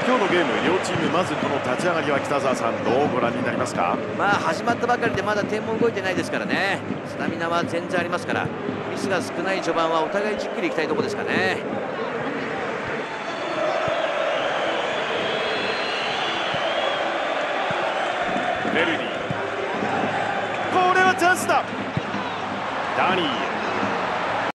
今日のゲーム、両チームまずこの立ち上がりは北澤さん、どうご覧になりますか？ 始まったばかりでまだ点も動いてないですからね。スタミナは全然ありますから、ミスが少ない序盤はお互いじっくりいきたいところですかね。 ベルディ、これはチャンスだ。ダニー。